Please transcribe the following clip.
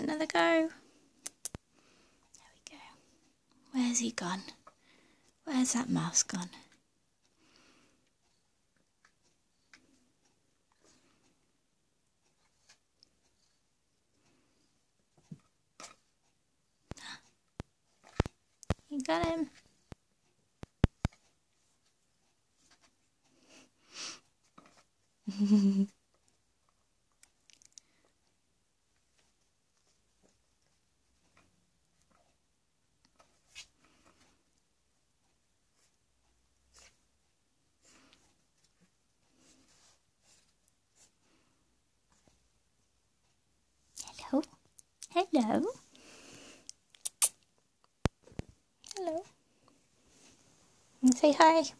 another go. There we go. Where's he gone? Where's that mouse gone? You got him. Hello. Hello. Hello. And say hi.